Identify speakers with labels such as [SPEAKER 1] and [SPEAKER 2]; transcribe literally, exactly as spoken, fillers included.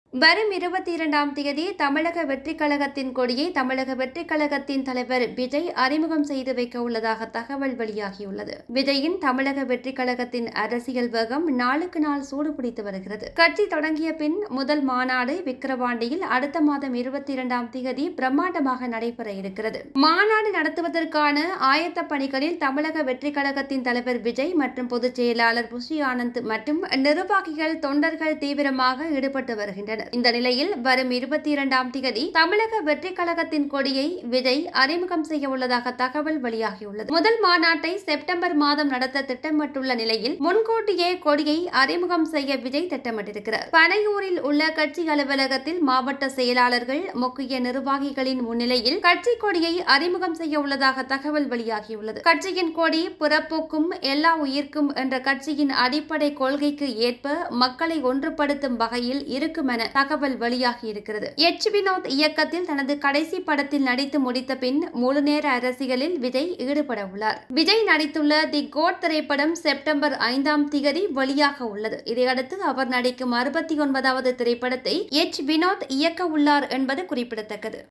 [SPEAKER 1] வரும் இருபத்தி இரண்டாம் தேதி தமிழக வெற்றிக் கழகத்தின் கொடியை தமிழக வெற்றிக் கழகத்தின் தலைவர் விஜய் அறிமுகம் செய்து வைக்க உள்ளதாக தகவல் வெளியாகியுள்ளது. விஜயின் தமிழக வெற்றிக் கழகத்தின் அரசியல் வேகம் நாளுக்கு நாள் சூடுபிடித்து வருகிறது. கட்சி தொடங்கிய பின் முதல் மாநாடு விக்கிரவாண்டியில் அடுத்த மாதம் இருபத்தி இரண்டாம் தேதி பிரம்மாண்டமாக நடைபெற இருக்கிறது. மாநாடு நடத்துவதற்கான ஆயத்த பணிகளில் தமிழக வெற்றிக் கழகத்தின் தலைவர் விஜய் மற்றும் பொதுச் செயலாளர் புஷி ஆனந்த் மற்றும் நிர்வாகிகள் தொண்டர்கள் தீவிரமாக ஈடுபட்டு வருகின்றனர். இந்த நிலையில் வரும் இருபத்தி இரண்டாம் தேதி தமிழக வெற்றிக் கழகத்தின் கொடியை விஜய் அறிமுகம் செய்ய உள்ளதாக தகவல் வெளியாகியுள்ளது. முதல் மாநாட்டை செப்டம்பர் மாதம் நடத்த திட்டமிட்டுள்ள நிலையில் முன்கூட்டியே கொடியை அறிமுகம் செய்ய விஜய் திட்டமிட்டிருக்கிறார். பனையூரில் உள்ள கட்சி அலுவலகத்தில் மாவட்ட செயலாளர்கள் முக்கிய நிர்வாகிகளின் முன்னிலையில் கட்சி கொடியை அறிமுகம் செய்ய உள்ளதாக தகவல் வெளியாகியுள்ளது. கட்சியின் கொடி பிறப்புக்கும் எல்லா உயிர்க்கும் என்ற கட்சியின் அடிப்படை கொள்கைக்கு ஏற்ப மக்களை ஒன்றுபடுத்தும் வகையில் இருக்கும் என தகவல் வெளியாகி இருக்கிறது. எச் வினோத் இயக்கத்தில் தனது கடைசி படத்தில் நடித்து முடித்த பின் முழுநேர அரசியலில் விஜய் ஈடுபட உள்ளார். விஜய் நடித்துள்ள தி கோட் திரைப்படம் செப்டம்பர் ஐந்தாம் தேதி வெளியாக உள்ளது. இதையடுத்து அவர் நடிக்கும் அறுபத்தி ஒன்பதாவது திரைப்படத்தை எச் வினோத் இயக்க உள்ளார் என்பது குறிப்பிடத்தக்கது.